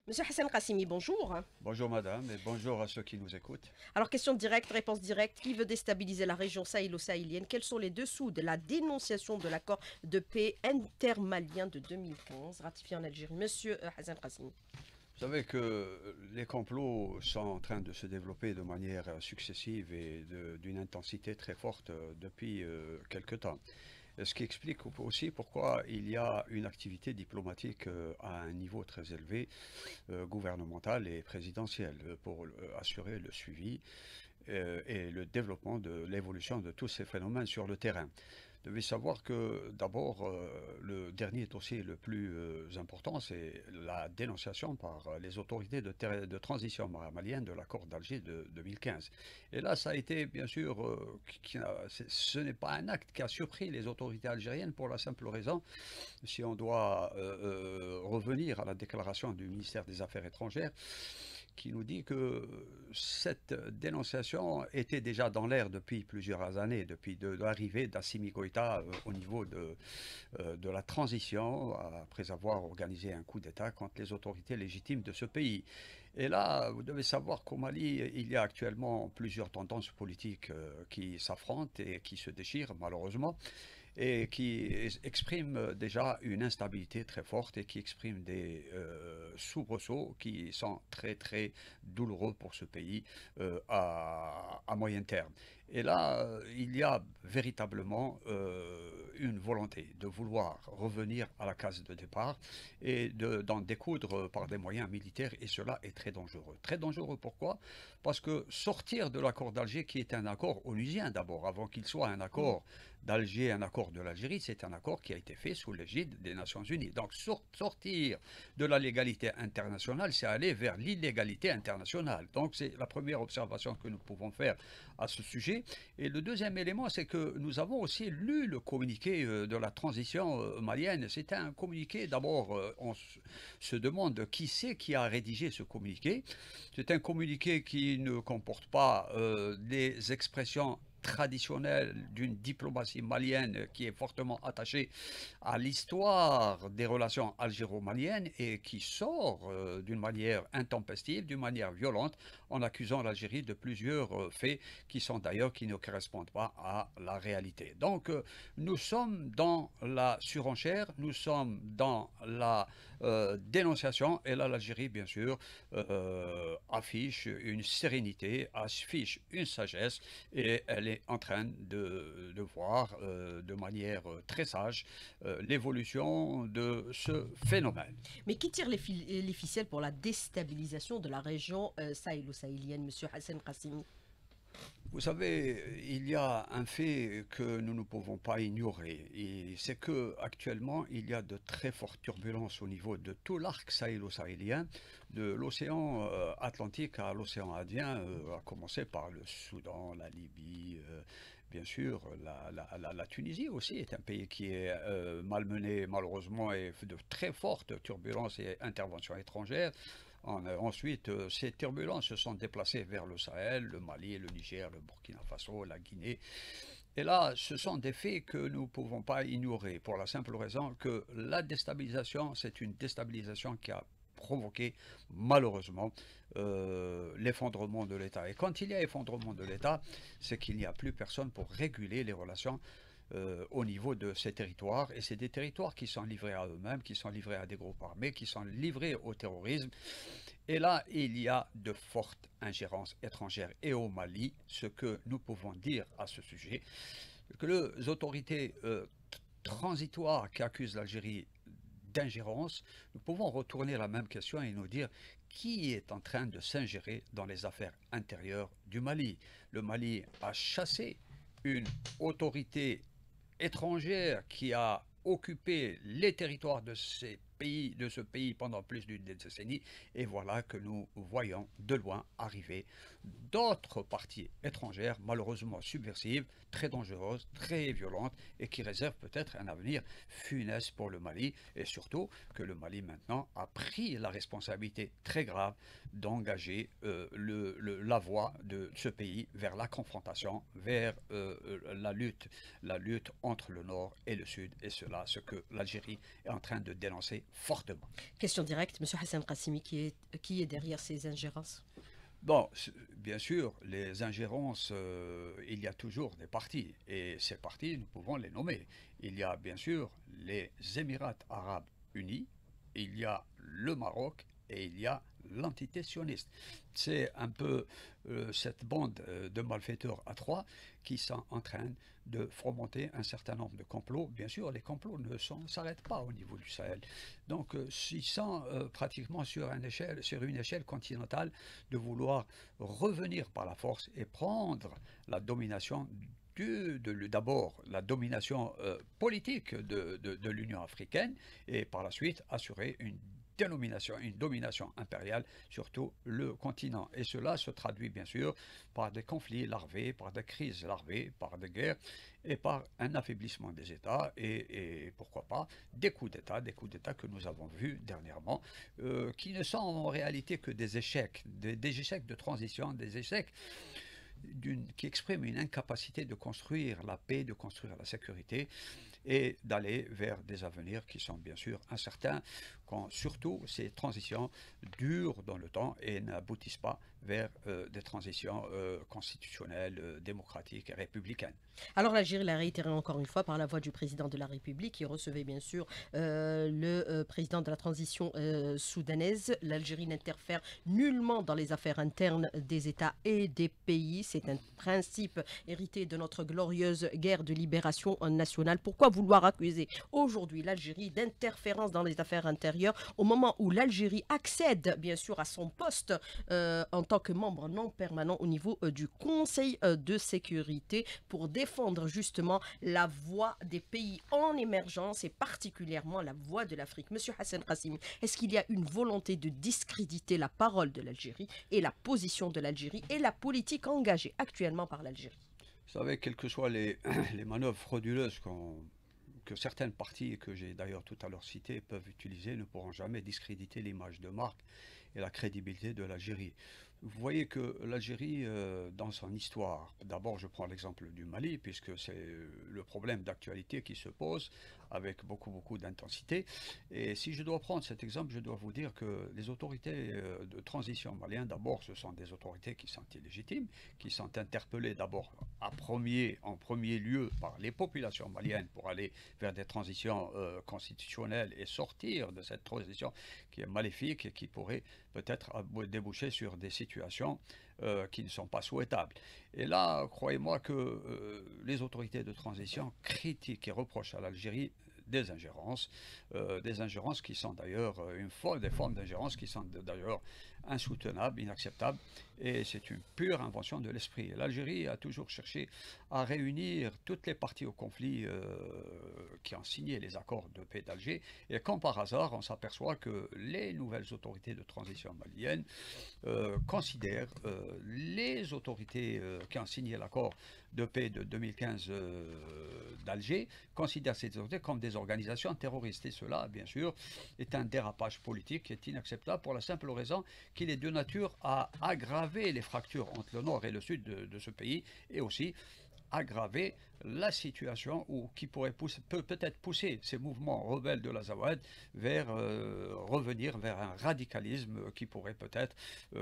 Monsieur Hassan Qassimi, bonjour. Bonjour madame et bonjour à ceux qui nous écoutent. Alors, question directe, réponse directe. Qui veut déstabiliser la région sahélo-sahélienne? Quels sont les dessous de la dénonciation de l'accord de paix intermalien de 2015 ratifié en Algérie? Monsieur Hassan Qassimi. Vous savez que les complots sont en train de se développer de manière successive et d'une intensité très forte depuis quelque temps. Ce qui explique aussi pourquoi il y a une activité diplomatique à un niveau très élevé, gouvernemental et présidentiel, pour assurer le suivi et le développement de l'évolution de tous ces phénomènes sur le terrain. Vous devez savoir que d'abord, le dernier dossier le plus important, c'est la dénonciation par les autorités de transition malienne de l'accord d'Alger de 2015. Et là, ça a été, bien sûr, ce n'est pas un acte qui a surpris les autorités algériennes pour la simple raison, si on doit revenir à la déclaration du ministère des Affaires étrangères, qui nous dit que cette dénonciation était déjà dans l'air depuis plusieurs années, depuis l'arrivée d'Assimi Goïta au niveau de la transition, après avoir organisé un coup d'État contre les autorités légitimes de ce pays. Et là, vous devez savoir qu'au Mali, il y a actuellement plusieurs tendances politiques qui s'affrontent et qui se déchirent malheureusement, et qui expriment déjà une instabilité très forte et qui expriment des soubresauts qui sont très très douloureux pour ce pays à moyen terme. Et là, il y a véritablement une volonté de vouloir revenir à la case de départ et d'en découdre par des moyens militaires, et cela est très dangereux. Très dangereux pourquoi? Parce que sortir de l'accord d'Alger, qui est un accord onusien d'abord, avant qu'il soit un accord d'Alger, un accord de l'Algérie, c'est un accord qui a été fait sous l'égide des Nations Unies. Donc sortir de la légalité internationale, c'est aller vers l'illégalité internationale. Donc c'est la première observation que nous pouvons faire à ce sujet. Et le deuxième élément, c'est que nous avons aussi lu le communiqué de la transition malienne. C'est un communiqué, d'abord, on se demande qui c'est qui a rédigé ce communiqué. C'est un communiqué qui ne comporte pas des expressions traditionnelle d'une diplomatie malienne qui est fortement attachée à l'histoire des relations algéro-maliennes et qui sort d'une manière intempestive, d'une manière violente, en accusant l'Algérie de plusieurs faits qui ne correspondent pas à la réalité. Donc nous sommes dans la surenchère, nous sommes dans la dénonciation, et là l'Algérie bien sûr affiche une sérénité, affiche une sagesse, et elle est en train de voir de manière très sage l'évolution de ce phénomène. Mais qui tire les ficelles pour la déstabilisation de la région sahélo-sahélienne, monsieur Hassan Qassimi? Vous savez, il y a un fait que nous ne pouvons pas ignorer, et c'est que actuellement il y a de très fortes turbulences au niveau de tout l'arc sahélo-sahélien, de l'océan Atlantique à l'océan Indien, à commencer par le Soudan, la Libye, bien sûr, la Tunisie aussi est un pays qui est malmené malheureusement, et de très fortes turbulences et interventions étrangères. Ensuite, ces turbulences se sont déplacées vers le Sahel, le Mali, le Niger, le Burkina Faso, la Guinée. Et là, ce sont des faits que nous ne pouvons pas ignorer, pour la simple raison que la déstabilisation, c'est une déstabilisation qui a provoqué malheureusement l'effondrement de l'État. Et quand il y a effondrement de l'État, c'est qu'il n'y a plus personne pour réguler les relations au niveau de ces territoires. Et c'est des territoires qui sont livrés à eux-mêmes, qui sont livrés à des groupes armés, qui sont livrés au terrorisme. Et là, il y a de fortes ingérences étrangères. Et au Mali, ce que nous pouvons dire à ce sujet, que les autorités transitoires qui accusent l'Algérie d'ingérence, nous pouvons retourner la même question et nous dire qui est en train de s'ingérer dans les affaires intérieures du Mali. Le Mali a chassé une autorité étrangère qui a occupé les territoires de ce pays pendant plus d'une décennie, et voilà que nous voyons de loin arriver d'autres parties étrangères, malheureusement subversives, très dangereuses, très violentes, et qui réservent peut-être un avenir funeste pour le Mali, et surtout que le Mali maintenant a pris la responsabilité très grave d'engager la voie de ce pays vers la confrontation, vers la lutte entre le Nord et le Sud, et cela, ce que l'Algérie est en train de dénoncer fortement. Question directe, M. Hassan Qassimi, qui est derrière ces ingérences? Bon, bien sûr, les ingérences, il y a toujours des partis, et ces partis, nous pouvons les nommer. Il y a bien sûr les Émirats arabes unis, il y a le Maroc, et il y a l'entité sioniste. C'est un peu cette bande de malfaiteurs à trois qui sont en train de fomenter un certain nombre de complots. Bien sûr, les complots ne s'arrêtent pas au niveau du Sahel. Donc, ils sont pratiquement sur une échelle continentale de vouloir revenir par la force et prendre la domination d'abord la domination politique de l'Union africaine et par la suite assurer une domination impériale sur tout le continent. Et cela se traduit bien sûr par des conflits larvés, par des crises larvées, par des guerres et par un affaiblissement des États et pourquoi pas des coups d'État que nous avons vus dernièrement, qui ne sont en réalité que des échecs de transition, des échecs qui expriment une incapacité de construire la paix, de construire la sécurité et d'aller vers des avenirs qui sont bien sûr incertains, quand surtout ces transitions durent dans le temps et n'aboutissent pas vers des transitions constitutionnelles, démocratiques et républicaines. Alors l'Algérie l'a réitéré encore une fois par la voix du président de la République qui recevait bien sûr le président de la transition soudanaise. L'Algérie n'interfère nullement dans les affaires internes des États et des pays. C'est un principe hérité de notre glorieuse guerre de libération nationale. Pourquoi vouloir accuser aujourd'hui l'Algérie d'interférence dans les affaires intérieures au moment où l'Algérie accède bien sûr à son poste en tant que membre non permanent au niveau du Conseil de sécurité pour défendre justement la voix des pays en émergence et particulièrement la voix de l'Afrique. Monsieur Hassan Qassimi, est-ce qu'il y a une volonté de discréditer la parole de l'Algérie et la position de l'Algérie et la politique engagée actuellement par l'Algérie? Vous savez, quelles que soient les manœuvres frauduleuses que certaines parties, que j'ai d'ailleurs tout à l'heure citées, peuvent utiliser, ne pourront jamais discréditer l'image de marque et la crédibilité de l'Algérie. Vous voyez que l'Algérie, dans son histoire, d'abord je prends l'exemple du Mali, puisque c'est le problème d'actualité qui se pose avec beaucoup d'intensité. Et si je dois prendre cet exemple, je dois vous dire que les autorités de transition maliennes, d'abord, ce sont des autorités qui sont illégitimes, qui sont interpellées d'abord en premier lieu par les populations maliennes pour aller vers des transitions constitutionnelles et sortir de cette transition qui est maléfique et qui pourrait peut-être déboucher sur des situations qui ne sont pas souhaitables. Et là, croyez-moi que les autorités de transition critiquent et reprochent à l'Algérie des ingérences qui sont d'ailleurs des formes d'ingérence qui sont d'ailleurs insoutenables, inacceptables, et c'est une pure invention de l'esprit. L'Algérie a toujours cherché à réunir toutes les parties au conflit qui ont signé les accords de paix d'Alger, et comme par hasard, on s'aperçoit que les nouvelles autorités de transition maliennes considèrent les autorités qui ont signé l'accord de paix de 2015 d'Alger, considèrent ces autorités comme des organisations terroristes. Et cela, bien sûr, est un dérapage politique qui est inacceptable pour la simple raison qu'il est de nature à aggraver les fractures entre le nord et le sud de ce pays, et aussi aggraver la situation qui peut peut-être pousser ces mouvements rebelles de l'Azawad vers revenir vers un radicalisme qui pourrait peut-être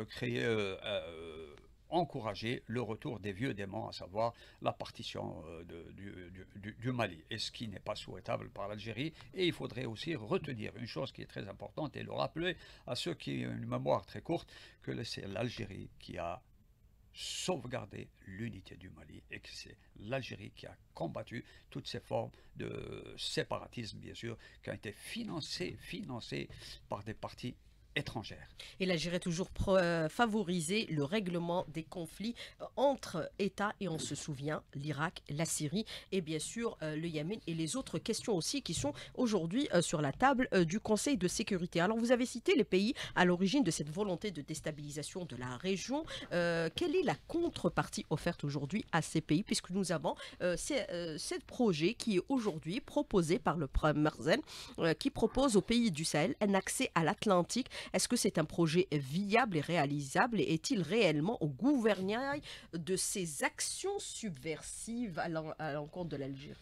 encourager le retour des vieux démons, à savoir la partition du Mali, et ce qui n'est pas souhaitable par l'Algérie. Et il faudrait aussi retenir une chose qui est très importante et le rappeler à ceux qui ont une mémoire très courte, que c'est l'Algérie qui a sauvegarder l'unité du Mali et que c'est l'Algérie qui a combattu toutes ces formes de séparatisme, bien sûr, qui ont été financées par des partis étrangères. Et l'Algérie a toujours favorisé le règlement des conflits entre États, et on se souvient, l'Irak, la Syrie et bien sûr le Yémen et les autres questions aussi qui sont aujourd'hui sur la table du Conseil de sécurité. Alors vous avez cité les pays à l'origine de cette volonté de déstabilisation de la région. Quelle est la contrepartie offerte aujourd'hui à ces pays, puisque nous avons ce projet qui est aujourd'hui proposé par le Premier Merzen, qui propose aux pays du Sahel un accès à l'Atlantique. Est-ce que c'est un projet viable et réalisable, et est-il réellement au gouvernail de ces actions subversives à l'encontre de l'Algérie?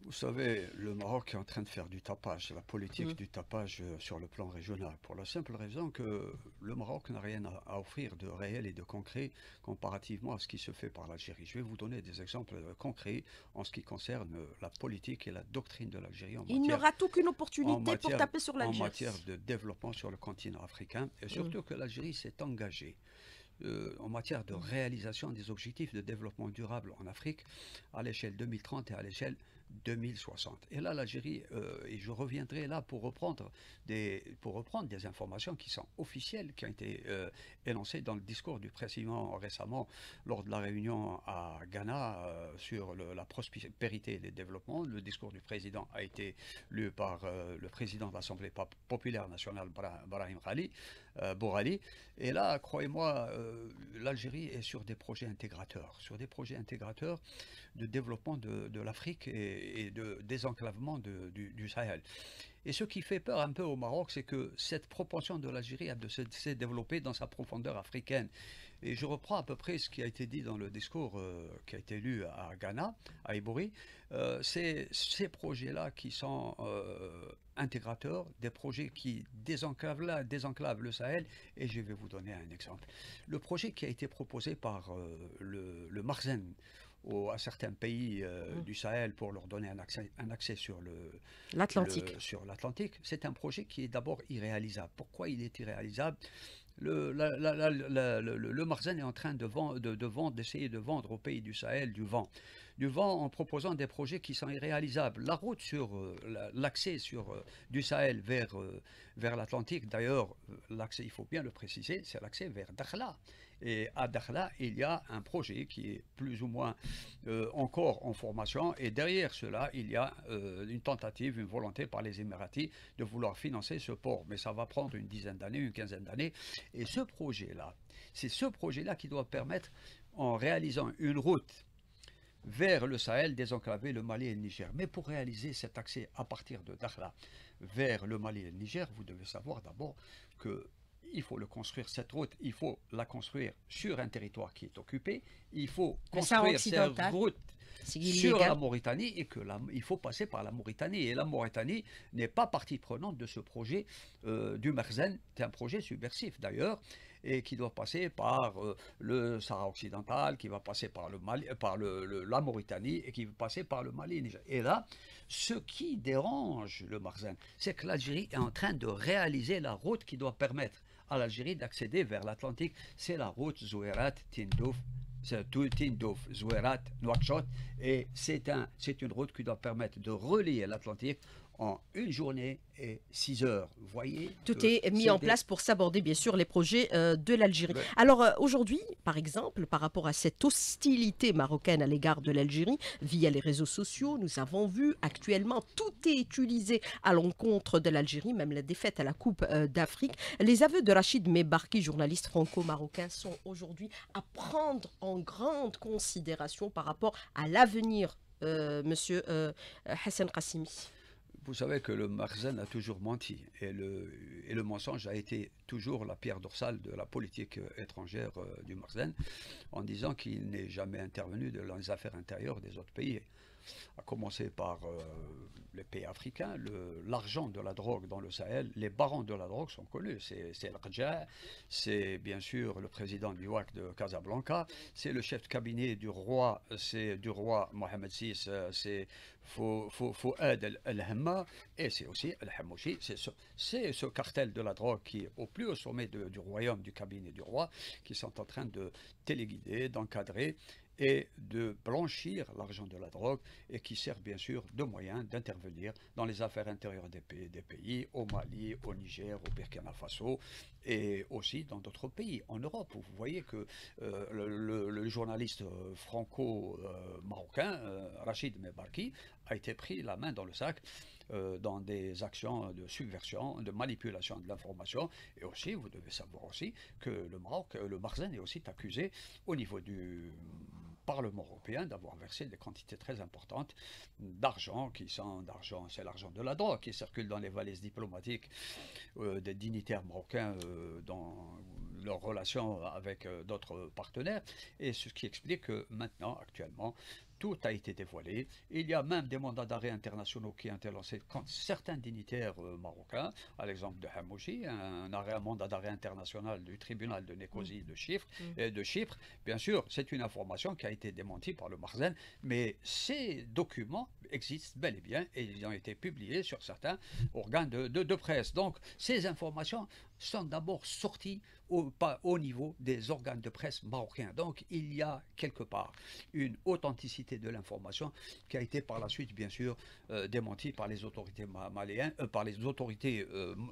Vous savez, le Maroc est en train de faire du tapage, la politique Mm. du tapage sur le plan régional, pour la simple raison que le Maroc n'a rien à offrir de réel et de concret comparativement à ce qui se fait par l'Algérie. Je vais vous donner des exemples concrets en ce qui concerne la politique et la doctrine de l'Algérie Il ne rate aucune opportunité pour taper sur en matière l'Algérie. de développement sur le continent africain, et Mm. surtout que l'Algérie s'est engagée en matière de réalisation des objectifs de développement durable en Afrique à l'échelle 2030 et à l'échelle 2060. Et là, l'Algérie, et je reviendrai là pour reprendre des informations qui sont officielles, qui ont été énoncées dans le discours du président récemment lors de la réunion à Ghana sur la prospérité et le développement. Le discours du président a été lu par le président de l'Assemblée populaire nationale, Brahim Bourali. Et là, croyez-moi, l'Algérie est sur des projets intégrateurs de développement de l'Afrique et de désenclavement du Sahel. Et ce qui fait peur un peu au Maroc, c'est que cette propension de l'Algérie a de se développer dans sa profondeur africaine. Et je reprends à peu près ce qui a été dit dans le discours qui a été lu à Ghana, à Ibori. Ces projets-là qui sont intégrateurs, des projets qui désenclavent le Sahel. Et je vais vous donner un exemple. Le projet qui a été proposé par le Marzen à certains pays Mm. du Sahel pour leur donner un accès L'Atlantique. sur l'Atlantique, c'est un projet qui est d'abord irréalisable. Pourquoi il est irréalisable? Le Marzen est en train d'essayer de vendre au pays du Sahel du vent. Du vent en proposant des projets qui sont irréalisables. La route sur l'accès du Sahel vers l'Atlantique, d'ailleurs, l'accès, il faut bien le préciser, c'est l'accès vers Dakhla. Et à Dakhla, il y a un projet qui est plus ou moins encore en formation. Et derrière cela, il y a une tentative, une volonté par les Émiratis de vouloir financer ce port. Mais ça va prendre une dizaine d'années, une quinzaine d'années. Et ce projet-là, c'est ce projet-là qui doit permettre, en réalisant une route vers le Sahel, désenclaver le Mali et le Niger. Mais pour réaliser cet accès à partir de Dakhla vers le Mali et le Niger, vous devez savoir d'abord que il faut construire cette route, il faut la construire sur un territoire qui est occupé, il faut Le Sahara construire cette occidental, route c'est sur la illégal. Mauritanie et il faut passer par la Mauritanie. Et la Mauritanie n'est pas partie prenante de ce projet du Merzen. C'est un projet subversif d'ailleurs et qui doit passer par le Sahara occidental, qui va passer par le Mali, la Mauritanie et qui va passer par le Mali et Niger. Et là, ce qui dérange le Merzen, c'est que l'Algérie est en train de réaliser la route qui doit permettre à l'Algérie d'accéder vers l'Atlantique. C'est la route Zouerat-Tindouf. C'est Tindouf, Zouerat, Nouakchott, et c'est une route qui doit permettre de relier l'Atlantique en une journée et 6 heures. Vous voyez Tout que est mis c'est en place pour s'aborder, bien sûr, les projets de l'Algérie. ouais, Alors, aujourd'hui, par exemple, par rapport à cette hostilité marocaine à l'égard de l'Algérie, via les réseaux sociaux, nous avons vu actuellement, tout est utilisé à l'encontre de l'Algérie, même la défaite à la Coupe d'Afrique. Les aveux de Rachid Mebarki, journaliste franco-marocain, sont aujourd'hui à prendre en grande considération par rapport à l'avenir, monsieur Hassan Qassimi. vous savez que le Marzen a toujours menti et le mensonge a été toujours la pierre dorsale de la politique étrangère du Marzen en disant qu'il n'est jamais intervenu dans les affaires intérieures des autres pays. À commencer par les pays africains, l'argent de la drogue dans le Sahel, les barons de la drogue sont connus. C'est El Rja, c'est bien sûr le président du WAC de Casablanca, c'est le chef de cabinet du roi Mohamed VI, c'est Fouad El-Hamma, et c'est aussi El-Hamouchi. C'est ce cartel de la drogue qui est au plus haut sommet du royaume, du cabinet du roi, qui sont en train de téléguider, d'encadrer et de blanchir l'argent de la drogue et qui sert bien sûr de moyen d'intervenir dans les affaires intérieures des pays, au Mali, au Niger, au Burkina Faso et aussi dans d'autres pays en Europe. Vous voyez que le journaliste franco-marocain, Rachid Mebarki, a été pris la main dans le sac dans des actions de subversion, de manipulation de l'information. Et aussi, vous devez savoir aussi que le Marzen est aussi accusé au niveau du Parlement européen d'avoir versé des quantités très importantes d'argent, c'est l'argent de la drogue qui circule dans les valises diplomatiques des dignitaires marocains dans leurs relations avec d'autres partenaires. Et ce qui explique que maintenant, actuellement, tout a été dévoilé. Il y a même des mandats d'arrêt internationaux qui ont été lancés contre certains dignitaires marocains, à l'exemple de Hamouchi, un mandat d'arrêt international du tribunal de Nicosie de Chypre. Bien sûr, c'est une information qui a été démentie par le Marzen, mais ces documents existent bel et bien et ils ont été publiés sur certains organes de presse. Donc, ces informations sont d'abord sorties au niveau des organes de presse marocains. Donc, il y a quelque part une authenticité de l'information qui a été par la suite, bien sûr, démentie par les autorités maléennes, par les autorités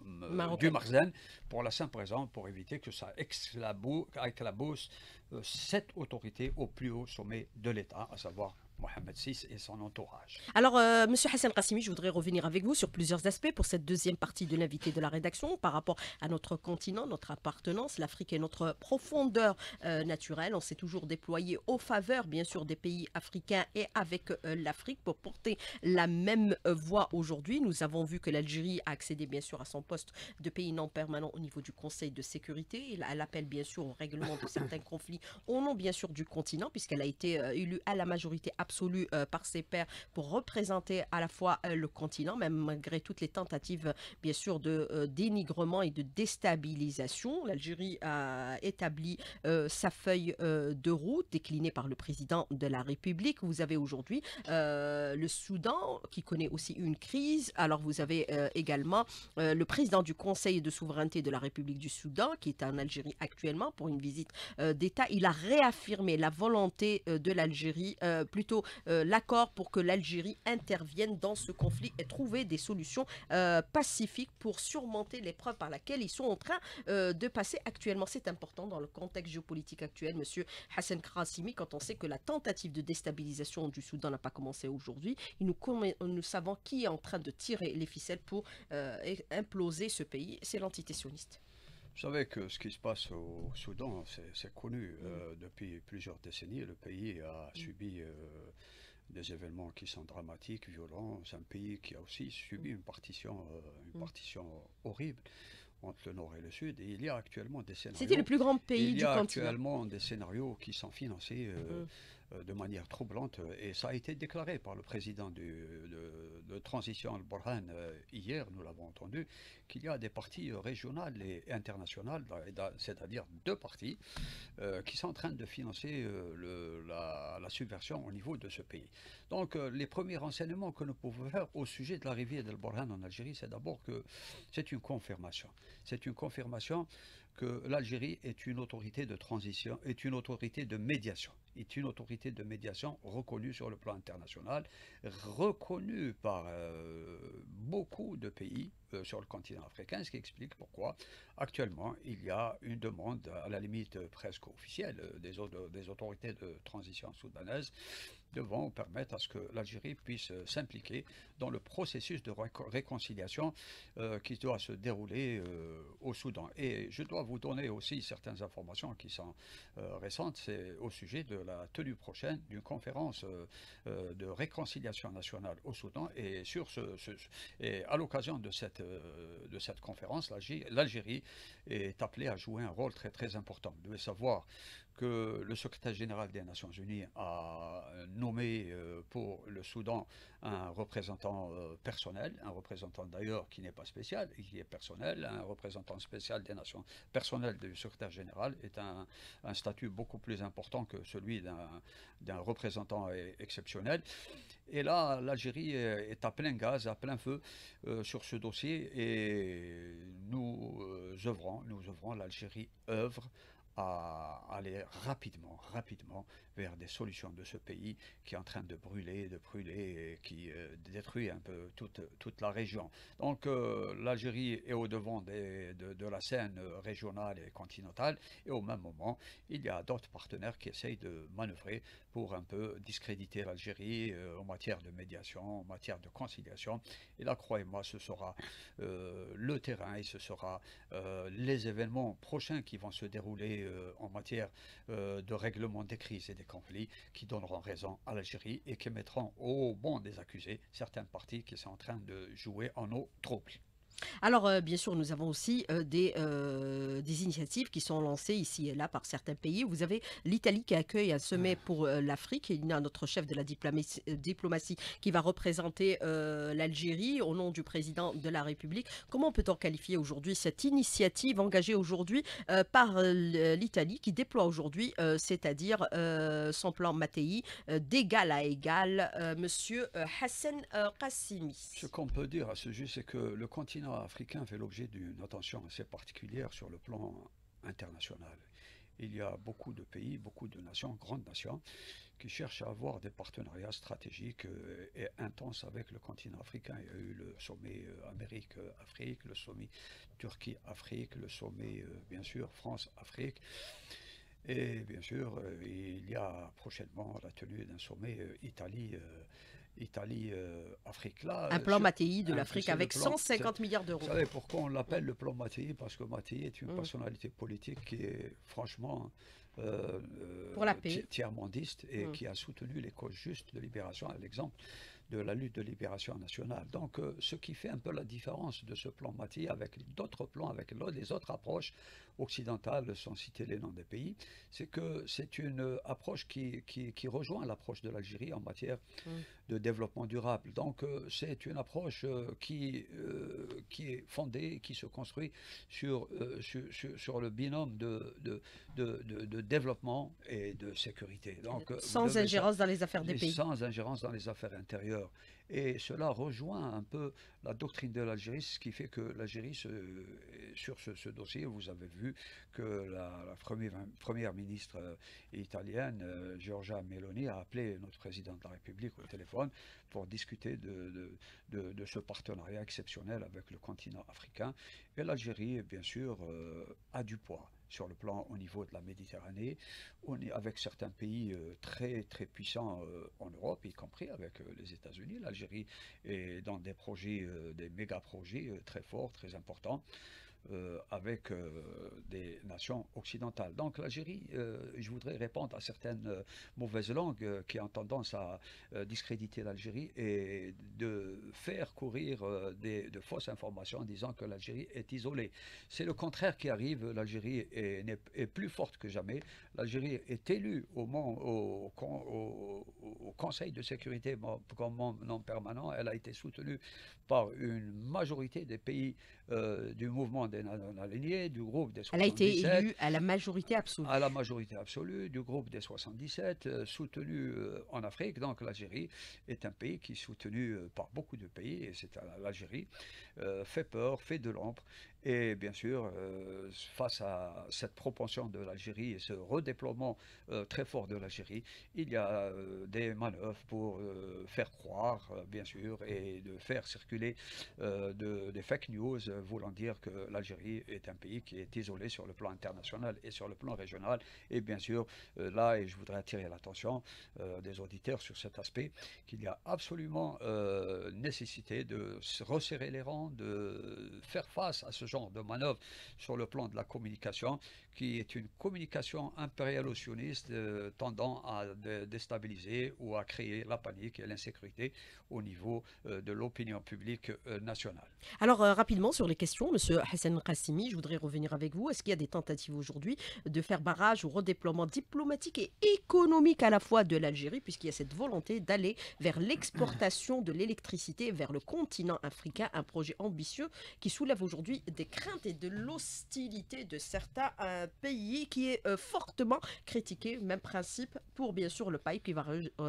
du Marzen, pour la simple raison, pour éviter que ça éclabousse cette autorité au plus haut sommet de l'État, à savoir Mohamed VI et son entourage. Alors, Monsieur Hassan Qassimi, je voudrais revenir avec vous sur plusieurs aspects pour cette deuxième partie de l'invité de la rédaction par rapport à notre continent, notre appartenance. L'Afrique est notre profondeur naturelle. On s'est toujours déployé aux faveurs, bien sûr, des pays africains et avec l'Afrique pour porter la même voix aujourd'hui. Nous avons vu que l'Algérie a accédé, bien sûr, à son poste de pays non permanent au niveau du Conseil de sécurité. Elle appelle, bien sûr, au règlement de certains conflits au nom, bien sûr, du continent, puisqu'elle a été élue à la majorité absolue par ses pairs pour représenter à la fois le continent, même malgré toutes les tentatives, bien sûr, de dénigrement et de déstabilisation. L'Algérie a établi sa feuille de route déclinée par le président de la République. Vous avez aujourd'hui le Soudan qui connaît aussi une crise. Alors vous avez également le président du Conseil de souveraineté de la République du Soudan qui est en Algérie actuellement pour une visite d'État. Il a réaffirmé la volonté de l'Algérie, plutôt l'accord pour que l'Algérie intervienne dans ce conflit et trouver des solutions pacifiques pour surmonter l'épreuve par laquelle ils sont en train de passer actuellement. C'est important dans le contexte géopolitique actuel, Monsieur Hassan Qassimi, quand on sait que la tentative de déstabilisation du Soudan n'a pas commencé aujourd'hui. Nous savons qui est en train de tirer les ficelles pour imploser ce pays. C'est l'entité sioniste. Vous savez que ce qui se passe au Soudan, c'est connu depuis plusieurs décennies. Le pays a subi des événements qui sont dramatiques, violents. C'est un pays qui a aussi subi une partition horrible entre le nord et le sud. Et il y a actuellement des scénarios. C'était le plus grand pays du continent. Il y a actuellement des scénarios qui sont financés de manière troublante. Et ça a été déclaré par le président de transition Al-Burhan hier, nous l'avons entendu, qu'il y a des partis régionales et internationales, c'est-à-dire deux partis, qui sont en train de financer la subversion au niveau de ce pays. Donc les premiers renseignements que nous pouvons faire au sujet de l'arrivée d'Al-Burhan en Algérie, c'est d'abord que c'est une confirmation. C'est une confirmation que l'Algérie est une autorité de transition, est une autorité de médiation. Est une autorité de médiation reconnue sur le plan international, reconnue par beaucoup de pays sur le continent africain, ce qui explique pourquoi actuellement il y a une demande à la limite presque officielle des autorités de transition soudanaises devant permettre à ce que l'Algérie puisse s'impliquer dans le processus de réconciliation qui doit se dérouler au Soudan. Et je dois vous donner aussi certaines informations qui sont récentes, c'est au sujet de la tenue prochaine d'une conférence de réconciliation nationale au Soudan. Et, et à l'occasion de cette conférence, l'Algérie est appelée à jouer un rôle très très important. Vous devez savoir que le secrétaire général des Nations Unies a nommé pour le Soudan un représentant personnel, un représentant d'ailleurs qui n'est pas spécial, et qui est personnel, un représentant spécial des Nations, personnel du secrétaire général est un statut beaucoup plus important que celui d'un représentant exceptionnel. Et là, l'Algérie est à plein gaz, à plein feu sur ce dossier et nous œuvrons, l'Algérie œuvre à aller rapidement vers des solutions de ce pays qui est en train de brûler et qui détruit un peu toute la région. Donc l'Algérie est au devant de la scène régionale et continentale et au même moment, il y a d'autres partenaires qui essayent de manœuvrer pour un peu discréditer l'Algérie en matière de médiation, en matière de conciliation. Et là, croyez-moi, ce sera le terrain et ce sera les événements prochains qui vont se dérouler en matière de règlement des crises et des conflits qui donneront raison à l'Algérie et qui mettront au banc des accusés certaines parties qui sont en train de jouer en eau trouble. Alors, bien sûr, nous avons aussi des initiatives qui sont lancées ici et là par certains pays. Vous avez l'Italie qui accueille un sommet pour l'Afrique. Il y a notre chef de la diplomatie qui va représenter l'Algérie au nom du président de la République. Comment peut-on qualifier aujourd'hui cette initiative engagée aujourd'hui par l'Italie qui déploie aujourd'hui, c'est-à-dire son plan Mattei, d'égal à égal, Monsieur Hassan Qassimi. Ce qu'on peut dire à ce sujet, c'est que le continent africain fait l'objet d'une attention assez particulière sur le plan international. Il y a beaucoup de pays, beaucoup de nations, grandes nations, qui cherchent à avoir des partenariats stratégiques et intenses avec le continent africain. Il y a eu le sommet Amérique-Afrique, le sommet Turquie-Afrique, le sommet, bien sûr, France-Afrique. Et bien sûr, il y a prochainement la tenue d'un sommet Italie-Afrique. Là, Un plan Mattei de l'Afrique c'est le avec plan. 150 milliards Vous d'euros. savez pourquoi on l'appelle le plan Mattei? Parce que Mattei est une Mm. personnalité politique qui est franchement Pour la paix. tiers-mondiste et Mm. qui a soutenu les causes justes de libération, à l'exemple de la lutte de libération nationale. Donc, ce qui fait un peu la différence de ce plan Mattei avec d'autres plans, avec les autres approches occidentales, sans citer les noms des pays, c'est que c'est une approche qui rejoint l'approche de l'Algérie en matière Mm. de développement durable. Donc, c'est une approche qui est fondée, qui se construit sur le binôme de développement et de sécurité. Donc, Sans ingérence dans les affaires des pays. sans ingérence dans les affaires intérieures. Et cela rejoint un peu la doctrine de l'Algérie, ce qui fait que l'Algérie, sur ce dossier, vous avez vu que la première ministre italienne, Giorgia Meloni, a appelé notre président de la République au téléphone pour discuter de ce partenariat exceptionnel avec le continent africain. Et l'Algérie, bien sûr, a du poids sur le plan au niveau de la Méditerranée. On est avec certains pays très très puissants en Europe, y compris avec les États-Unis. L'Algérie est dans des projets, des méga-projets très forts, très importants. Avec des nations occidentales. Donc l'Algérie, je voudrais répondre à certaines mauvaises langues qui ont tendance à discréditer l'Algérie et de faire courir de fausses informations en disant que l'Algérie est isolée. C'est le contraire qui arrive. L'Algérie est plus forte que jamais. L'Algérie est élue au Conseil de sécurité comme membre permanent. Elle a été soutenue par une majorité des pays du mouvement des non-alignés, du groupe des Elle a été 77, élue à la majorité absolue. à la majorité absolue, du groupe des 77, soutenu en Afrique. Donc l'Algérie est un pays qui est soutenu par beaucoup de pays, et c'est l'Algérie, fait peur, fait de l'ombre. Et bien sûr, face à cette propension de l'Algérie et ce redéploiement très fort de l'Algérie, il y a des manœuvres pour faire croire, bien sûr, et de faire circuler des fake news voulant dire que l'Algérie est un pays qui est isolé sur le plan international et sur le plan régional. Et bien sûr, là, et je voudrais attirer l'attention des auditeurs sur cet aspect, qu'il y a absolument nécessité de resserrer les rangs, de faire face à ce genre de manœuvre sur le plan de la communication, qui est une communication impérialo-sioniste tendant à déstabiliser ou à créer la panique et l'insécurité au niveau de l'opinion publique nationale. Alors, rapidement sur les questions, Monsieur Hassan Qassimi, je voudrais revenir avec vous. Est-ce qu'il y a des tentatives aujourd'hui de faire barrage au redéploiement diplomatique et économique à la fois de l'Algérie, puisqu'il y a cette volonté d'aller vers l'exportation de l'électricité vers le continent africain, un projet ambitieux qui soulève aujourd'hui des craintes et de l'hostilité de certains pays, qui est fortement critiqué, même principe pour bien sûr le pipe qui va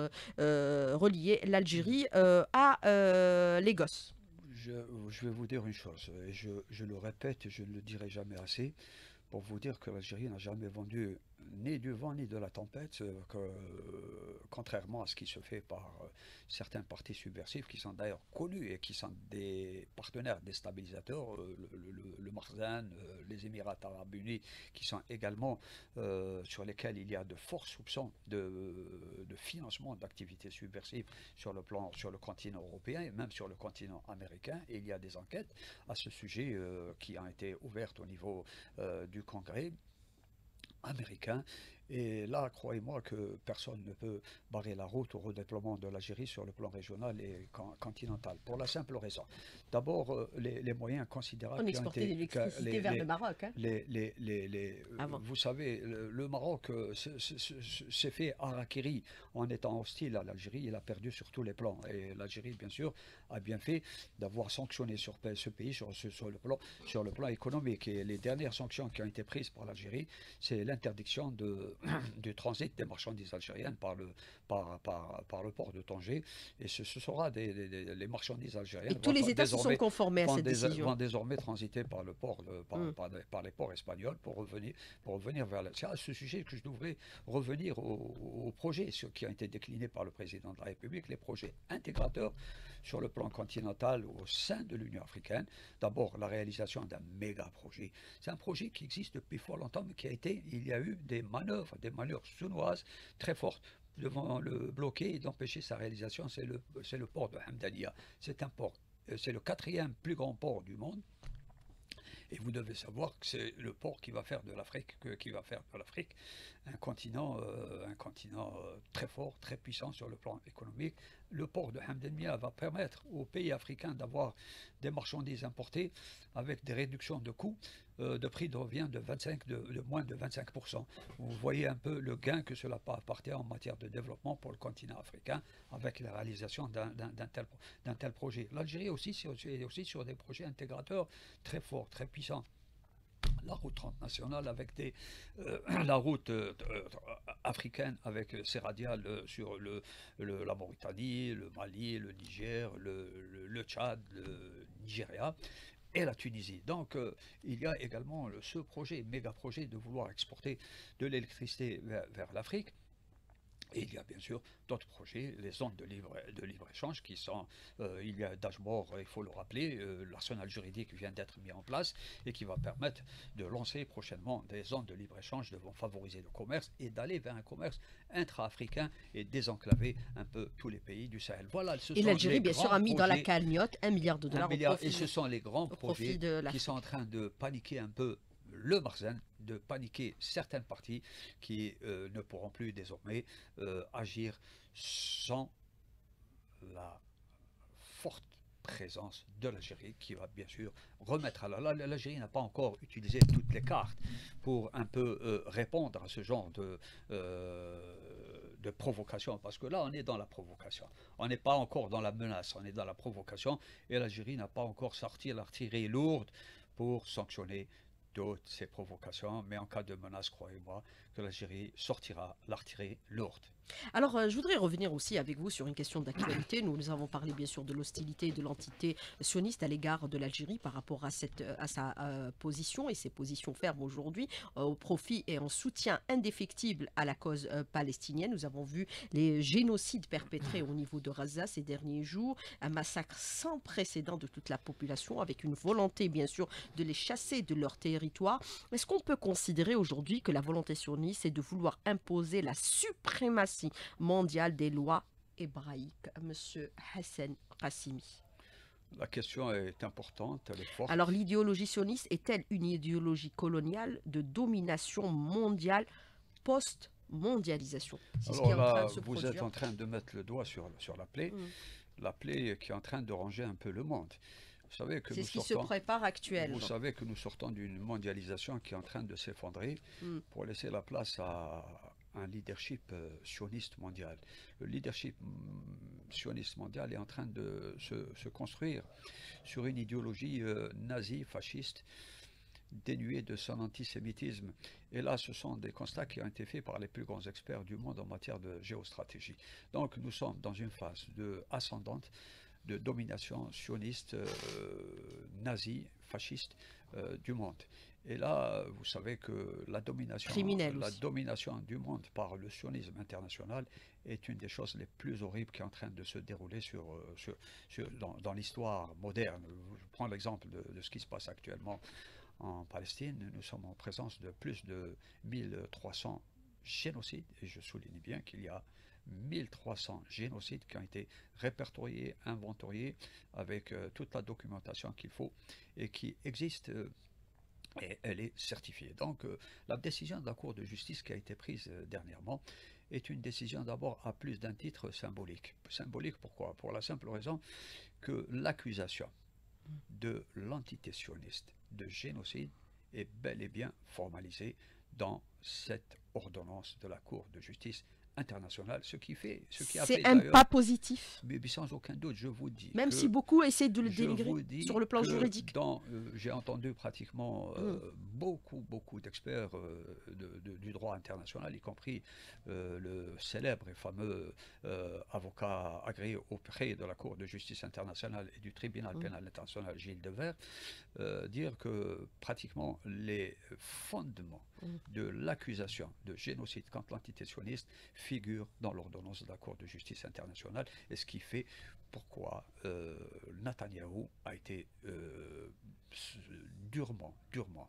relier l'Algérie à Lagos. Je, je vais vous dire une chose, et je le répète et je ne le dirai jamais assez, pour vous dire que l'Algérie n'a jamais vendu ni du vent ni de la tempête, contrairement à ce qui se fait par certains partis subversifs qui sont d'ailleurs connus et qui sont des partenaires déstabilisateurs, le Marzan, les Émirats arabes unis, qui sont également sur lesquels il y a de forts soupçons de financement d'activités subversives sur le continent européen et même sur le continent américain. Et il y a des enquêtes à ce sujet qui ont été ouvertes au niveau du Congrès américain Et là, croyez-moi que personne ne peut barrer la route au redéploiement de l'Algérie sur le plan régional et continental, pour la simple raison. D'abord, les moyens considérables On qui ont exportait de été... l'électricité vers le Maroc, hein, avant. vous savez, le Maroc s'est fait harakiri en étant hostile à l'Algérie. Il a perdu sur tous les plans. Et l'Algérie, bien sûr, a bien fait d'avoir sanctionné sur ce pays sur le plan économique. Et les dernières sanctions qui ont été prises par l'Algérie, c'est l'interdiction du transit des marchandises algériennes par le port de Tanger. Et ce sera les marchandises Et algériennes tous les États se sont conformés à cette décision. vont désormais transiter par le port, Hmm. par les ports espagnols pour revenir vers la... C'est à ce sujet que je devrais revenir au projet qui a été décliné par le président de la République, les projets intégrateurs sur le plan continental au sein de l'Union africaine. D'abord, la réalisation d'un méga projet. C'est un projet qui existe depuis fort longtemps, mais il y a eu des manœuvres sournoises très fortes devant le bloquer et d'empêcher sa réalisation. C'est le port de Hamdania. C'est un port, c'est le quatrième plus grand port du monde. Et vous devez savoir que c'est le port qui va faire de l'Afrique, un continent très fort, très puissant sur le plan économique. Le port de Hamdania va permettre aux pays africains d'avoir des marchandises importées avec des réductions de coûts, de prix de revient de moins de 25%. Vous voyez un peu le gain que cela peut apporter en matière de développement pour le continent africain avec la réalisation d'un tel projet. L'Algérie aussi, est aussi sur des projets intégrateurs très forts, très puissants. La route transnationale avec la route africaine avec ses radiales sur la Mauritanie, le Mali, le Niger, le Tchad, le Nigeria et la Tunisie. Donc il y a également ce projet, méga projet de vouloir exporter de l'électricité vers l'Afrique. Et il y a bien sûr d'autres projets, les zones de libre-échange qui sont, il y a Dashboard, il faut le rappeler, l'arsenal juridique vient d'être mis en place et qui va permettre de lancer prochainement des zones de libre-échange devant favoriser le commerce et d'aller vers un commerce intra-africain et désenclaver un peu tous les pays du Sahel. Voilà, ce Et sont les l'Algérie, bien sûr, grands a mis dans la projets, cagnotte 1 milliard de dollars et ce sont les grands au profit projets de qui sont en l'Afrique. train de paniquer un peu le Barzen, de paniquer certaines parties qui ne pourront plus désormais agir sans la forte présence de l'Algérie qui va bien sûr remettre à l'Algérie n'a pas encore utilisé toutes les cartes pour un peu répondre à ce genre de provocation, parce que là on est dans la provocation, on n'est pas encore dans la menace, on est dans la provocation et l'Algérie n'a pas encore sorti l'artillerie lourde pour sanctionner toutes ces provocations, mais en cas de menace, croyez-moi que l'Algérie sortira l'artillerie lourde. Alors, je voudrais revenir aussi avec vous sur une question d'actualité. Nous avons parlé bien sûr de l'hostilité et de l'entité sioniste à l'égard de l'Algérie par rapport à sa position et ses positions fermes aujourd'hui au profit et en soutien indéfectible à la cause palestinienne. Nous avons vu les génocides perpétrés au niveau de Gaza ces derniers jours, un massacre sans précédent de toute la population avec une volonté bien sûr de les chasser de leur territoire. Est-ce qu'on peut considérer aujourd'hui que la volonté sioniste est de vouloir imposer la suprématie mondiale des lois hébraïques, Monsieur Hassan Qassimi? La question est importante, elle est forte. Alors l'idéologie sioniste est-elle une idéologie coloniale de domination mondiale post-mondialisation? C'est ce qui est Alors en train de là, se vous êtes produire. en train de mettre le doigt sur Mm. la plaie qui est en train de ranger un peu le monde. Vous savez que C'est nous ce qui se sortons, prépare actuellement. vous savez que nous sortons d'une mondialisation qui est en train de s'effondrer Mm. pour laisser la place à un leadership sioniste mondial. Le leadership sioniste mondial est en train de se construire sur une idéologie nazie, fasciste, dénuée de son antisémitisme. Et là, ce sont des constats qui ont été faits par les plus grands experts du monde en matière de géostratégie. Donc nous sommes dans une phase ascendante de domination sioniste, nazie, fasciste du monde. Et là, vous savez que Criminel la aussi. domination du monde par le sionisme international est une des choses les plus horribles qui est en train de se dérouler dans l'histoire moderne. Je prends l'exemple de ce qui se passe actuellement en Palestine. Nous sommes en présence de plus de 1300 génocides, et je souligne bien qu'il y a 1300 génocides qui ont été répertoriés, inventoriés avec toute la documentation qu'il faut et qui existent et elle est certifiée. Donc la décision de la Cour de justice qui a été prise dernièrement est une décision d'abord à plus d'un titre symbolique. Symbolique pourquoi? Pour la simple raison que l'accusation de l'entité sioniste de génocide est bel et bien formalisée dans cette ordonnance de la Cour de justice internationale, ce qui a C'est fait un d'ailleurs, pas positif, mais sans aucun doute, je vous dis même si que beaucoup essaient de le je dénigrer vous dis sur le plan que juridique. j'ai entendu pratiquement Mm. beaucoup d'experts du droit international, y compris le célèbre et fameux avocat agréé auprès de la Cour de justice internationale et du tribunal Mm. pénal international Gilles Devers, dire que pratiquement les fondements Mm. de l'accusation de génocide contre l'entité sioniste figurent dans l'ordonnance de la Cour de justice internationale, et ce qui fait pourquoi Netanyahou a été durement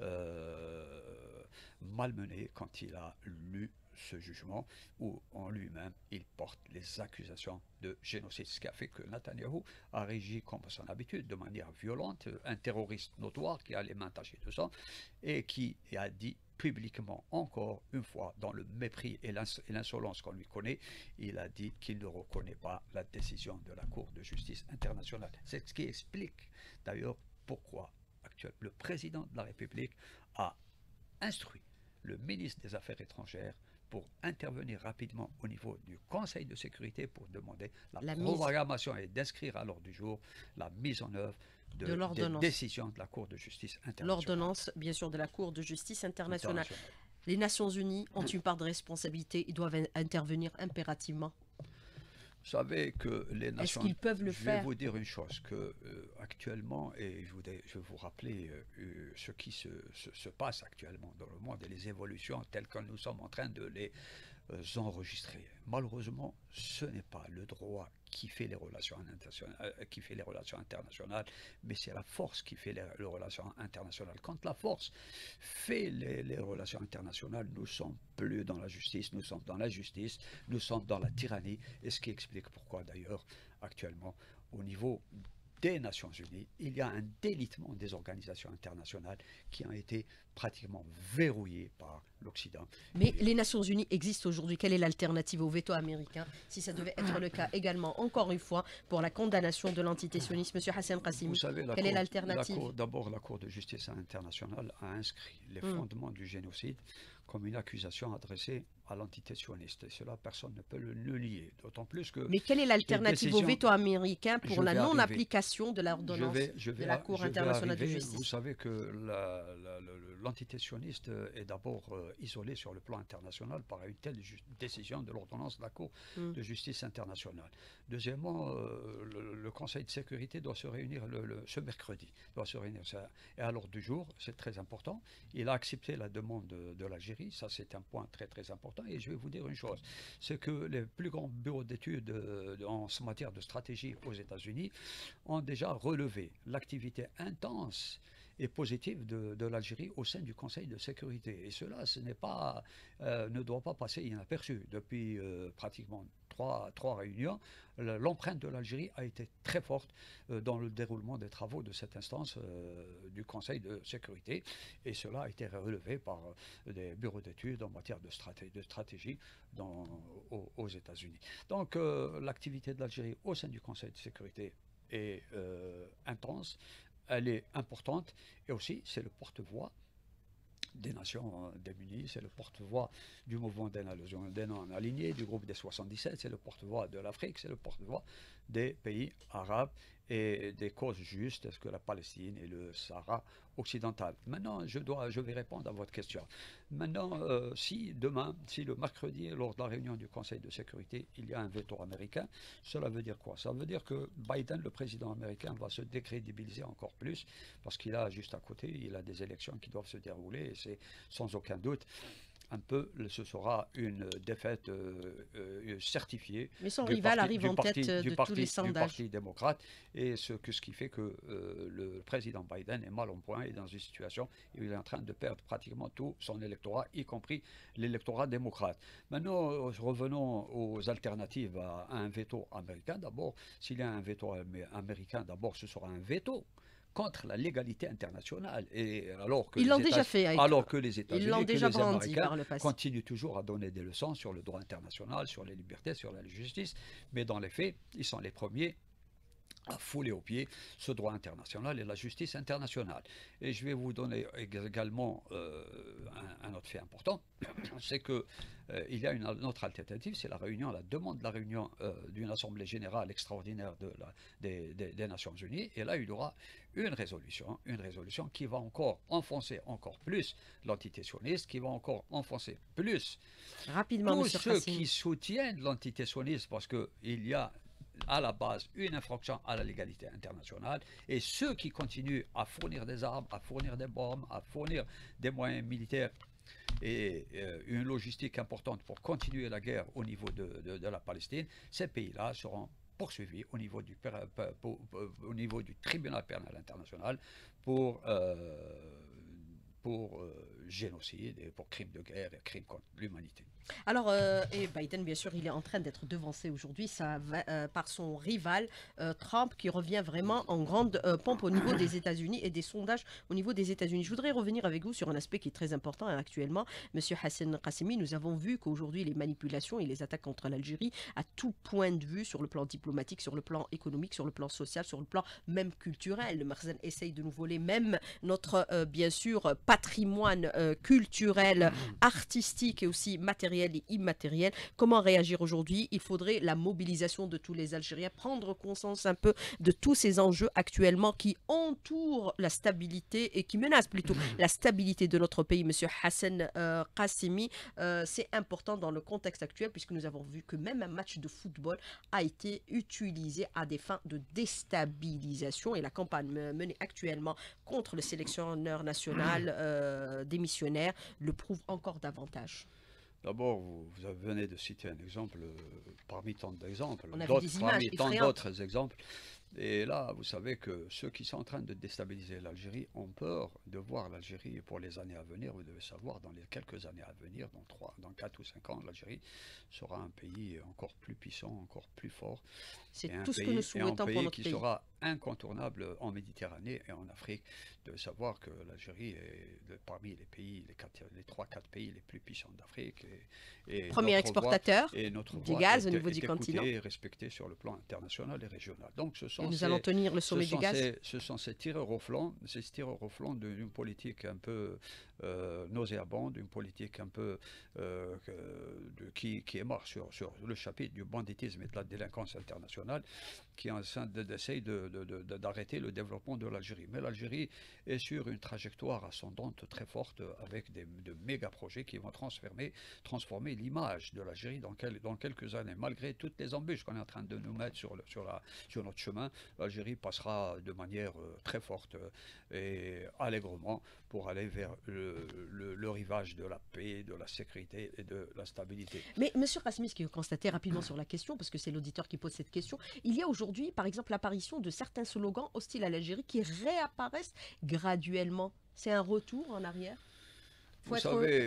malmené quand il a lu ce jugement où en lui-même il porte les accusations de génocide, ce qui a fait que Netanyahou a réagi comme à son habitude de manière violente, un terroriste notoire qui a les mains tachées de sang et qui a dit publiquement encore une fois, dans le mépris et l'insolence qu'on lui connaît, il a dit qu'il ne reconnaît pas la décision de la Cour de justice internationale. C'est ce qui explique d'ailleurs pourquoi actuellement le président de la République a instruit le ministre des Affaires étrangères pour intervenir rapidement au niveau du Conseil de sécurité pour demander la La mise programmation et d'inscrire à l'ordre du jour la mise en œuvre de des l'ordonnance. décisions de la Cour de justice internationale. L'ordonnance, bien sûr, de la Cour de justice internationale. Internationale. Les Nations Unies ont une part de responsabilité, ils doivent intervenir impérativement. Vous savez que les Est-ce nations... qu'ils peuvent le Je vais faire? vous dire une chose, que actuellement, et je vais vous rappeler ce qui se passe actuellement dans le monde et les évolutions telles que nous sommes en train de les enregistrer. Malheureusement, ce n'est pas le droit qui fait les relations internationales, mais c'est la force qui fait les relations internationales. Quand la force fait les relations internationales, nous sommes plus dans la justice, nous sommes dans l'injustice, nous sommes dans la tyrannie, et ce qui explique pourquoi d'ailleurs actuellement au niveau des Nations Unies, il y a un délitement des organisations internationales qui ont été pratiquement verrouillées par l'Occident. Mais les Nations Unies existent aujourd'hui. Quelle est l'alternative au veto américain si ça devait être le cas également, encore une fois, pour la condamnation de l'entité sioniste? Monsieur Hassan Vous Qassimi, savez, quelle est l'alternative? d'abord, la Cour de justice internationale a inscrit les fondements du génocide comme une accusation adressée à l'entité sioniste. Et cela, personne ne peut le nier. D'autant plus que Mais quelle est l'alternative au veto américain pour la non-application de l'ordonnance de la Cour internationale de justice? Vous savez que l'entité sioniste est d'abord isolée sur le plan international par une telle décision de l'ordonnance de la Cour de justice internationale. Deuxièmement, le Conseil de sécurité doit se réunir ce mercredi. Doit se réunir et à l'ordre du jour, c'est très important. Il a accepté la demande de l'Algérie. Ça, c'est un point très très important. Et je vais vous dire une chose, c'est que les plus grands bureaux d'études en matière de stratégie aux États-Unis ont déjà relevé l'activité intense et positive de l'Algérie au sein du Conseil de sécurité. Et cela, ne doit pas passer inaperçu. Depuis pratiquement trois réunions, l'empreinte de l'Algérie a été très forte dans le déroulement des travaux de cette instance du Conseil de sécurité. Et cela a été relevé par des bureaux d'études en matière de stratégie aux États-Unis. Donc l'activité de l'Algérie au sein du Conseil de sécurité est intense, elle est importante, et aussi c'est le porte-voix des Nations démunies, c'est le porte-voix du mouvement des non-alignés, du groupe des 77, c'est le porte-voix de l'Afrique, c'est le porte-voix des pays arabes et des causes justes, est-ce que la Palestine et le Sahara occidental. Maintenant, je vais répondre à votre question. Maintenant, si le mercredi, lors de la réunion du Conseil de sécurité, il y a un veto américain, cela veut dire quoi? Ça veut dire que Biden, le président américain, va se décrédibiliser encore plus, parce qu'il a juste à côté, il a des élections qui doivent se dérouler, et c'est sans aucun doute ce sera une défaite certifiée Mais son rival arrive en tête de tous les du sondages. Parti démocrate, et ce qui fait que le président Biden est mal en point et dans une situation où il est en train de perdre pratiquement tout son électorat, y compris l'électorat démocrate. Maintenant, revenons aux alternatives à un veto américain. D'abord, s'il y a un veto américain, d'abord ce sera un veto contre la légalité internationale. Et alors que Ils l'ont déjà fait alors que les ils l'ont États-Unis, que déjà les brandi Américains par le passé. continuent toujours à donner des leçons sur le droit international, sur les libertés, sur la justice, mais dans les faits, ils sont les premiers à fouler aux pieds ce droit international et la justice internationale. Et je vais vous donner également un autre fait important, c'est que il y a une autre alternative, c'est la réunion, la demande de la réunion d'une assemblée générale extraordinaire des Nations Unies. Et là, il y aura une résolution qui va encore enfoncer encore plus l'entité sioniste, qui va encore enfoncer plus Rapidement, tous Monsieur ceux Qassimi. qui soutiennent l'entité sioniste, parce qu'il y a à la base une infraction à la légalité internationale, et ceux qui continuent à fournir des armes, à fournir des bombes, à fournir des moyens militaires et une logistique importante pour continuer la guerre au niveau de la Palestine, ces pays-là seront poursuivis au niveau du tribunal pénal international pour, génocide et pour crimes de guerre et crimes contre l'humanité. Alors, et Biden, bien sûr, il est en train d'être devancé aujourd'hui par son rival Trump, qui revient vraiment en grande pompe au niveau des États-Unis et des sondages au niveau des États-Unis. Je voudrais revenir avec vous sur un aspect qui est très important actuellement. Monsieur Hassan Qassimi, nous avons vu qu'aujourd'hui, les manipulations et les attaques contre l'Algérie, à tout point de vue, sur le plan diplomatique, sur le plan économique, sur le plan social, sur le plan même culturel, le Makhzen essaye de nous voler même notre, bien sûr, patrimoine culturel, artistique et aussi matériel et immatériel. Comment réagir aujourd'hui? Il faudrait la mobilisation de tous les Algériens, prendre conscience un peu de tous ces enjeux actuellement qui entourent la stabilité et qui menacent plutôt la stabilité de notre pays. Monsieur Hassan Qassimi, c'est important dans le contexte actuel puisque nous avons vu que même un match de football a été utilisé à des fins de déstabilisation et la campagne menée actuellement contre le sélectionneur national démissionnaire le prouve encore davantage. D'abord, vous venez de citer un exemple parmi tant d'exemples, On a vu des images parmi tant effrayantes. d'autres exemples. Et là, vous savez que ceux qui sont en train de déstabiliser l'Algérie ont peur de voir l'Algérie pour les années à venir. Vous devez savoir, dans les quelques années à venir, dans 4 ou 5 ans, l'Algérie sera un pays encore plus puissant, encore plus fort. C'est Et tout ce que nous un souhaitons pour pays notre qui pays. sera incontournable en Méditerranée et en Afrique. De savoir que l'Algérie est parmi les pays, les 3-4 pays les plus puissants d'Afrique. Et Premier exportateur notre du voix gaz au niveau du est continent. écoutée et respectée sur le plan international et régional. Donc Et nous allons tenir le sommet du gaz. ce sont ces tireurs au flanc, d'une politique un peu nauséabonde, d'une politique un peu qui émarre sur le chapitre du banditisme et de la délinquance internationale, qui essaye d'arrêter le développement de l'Algérie. Mais l'Algérie est sur une trajectoire ascendante très forte avec de méga projets qui vont transformer l'image de l'Algérie dans quelques années. Malgré toutes les embûches qu'on est en train de nous mettre sur notre chemin, l'Algérie passera de manière très forte et allègrement pour aller vers le rivage de la paix, de la sécurité et de la stabilité. Mais Monsieur Qassimi, ce que vous constatez rapidement sur la question, parce que c'est l'auditeur qui pose cette question, il y a aujourd'hui, par exemple, l'apparition de certains slogans hostiles à l'Algérie qui réapparaissent graduellement. C'est un retour en arrière. Vous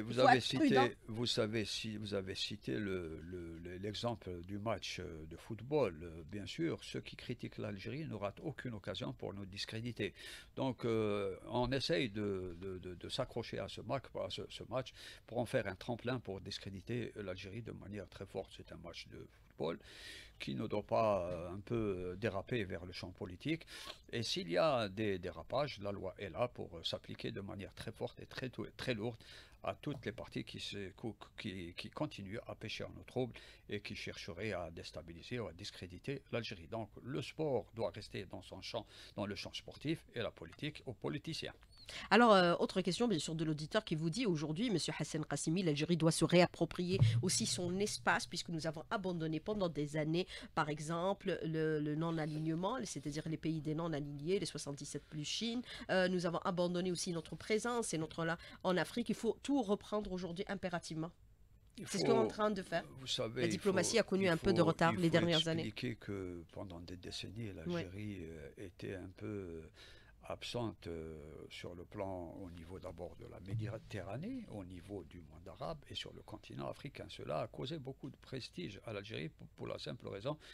avez cité l'exemple du match de football. Bien sûr, ceux qui critiquent l'Algérie ne ratent aucune occasion pour nous discréditer. Donc, on essaye de s'accrocher à ce match pour en faire un tremplin pour discréditer l'Algérie de manière très forte. C'est un match de football qui ne doit pas un peu déraper vers le champ politique. Et s'il y a des dérapages, la loi est là pour s'appliquer de manière très forte et très lourde à toutes les parties qui continuent à pêcher en eau trouble et qui chercheraient à déstabiliser ou à discréditer l'Algérie. Donc le sport doit rester dans le champ sportif et la politique aux politiciens. Alors, autre question, bien sûr, de l'auditeur qui vous dit aujourd'hui, Monsieur Hassan Qassimi, l'Algérie doit se réapproprier aussi son espace, puisque nous avons abandonné pendant des années, par exemple, le non-alignement, c'est-à-dire les pays des non-alignés, les 77 plus Chine. Nous avons abandonné aussi notre présence et notre là en Afrique. Il faut tout reprendre aujourd'hui impérativement. C'est ce qu'on est en train de faire. Vous savez, La diplomatie a connu un peu de retard les dernières années. Il faut expliquer que pendant des décennies, l'Algérie était un peu absente sur le plan au niveau d'abord de la Méditerranée, au niveau du monde arabe et sur le continent africain. Cela a causé beaucoup de prestige à l'Algérie pour la simple raison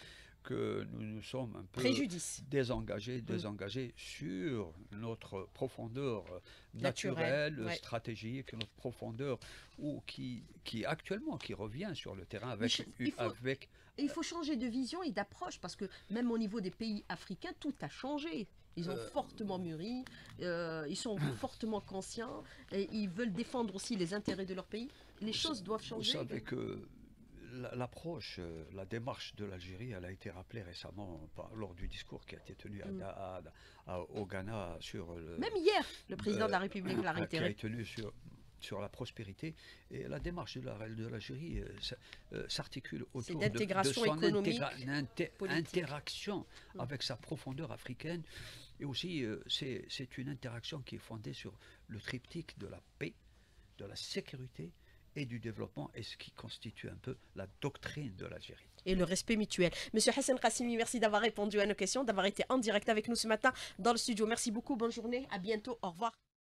que nous nous sommes un peu Préjudice. désengagés sur notre profondeur Naturel, naturelle, ouais. stratégique, notre profondeur qui actuellement qui revient sur le terrain Mais avec il faut changer de vision et d'approche parce que même au niveau des pays africains, tout a changé. Ils ont fortement mûri, ils sont fortement conscients et ils veulent défendre aussi les intérêts de leur pays. Les choses doivent vous changer. savez que l'approche, la démarche de l'Algérie, elle a été rappelée récemment lors du discours qui a été tenu au Ghana sur Même hier, le président de la République l'a qui a réitéré. été tenu sur la prospérité. Et la démarche de l'Algérie s'articule autour de d'intégration son économique, politique. interaction avec sa profondeur africaine. Et aussi, c'est une interaction qui est fondée sur le triptyque de la paix, de la sécurité et du développement, et ce qui constitue un peu la doctrine de l'Algérie. Et le respect mutuel. Monsieur Hassan Qassimi, merci d'avoir répondu à nos questions, d'avoir été en direct avec nous ce matin dans le studio. Merci beaucoup, bonne journée, à bientôt, au revoir.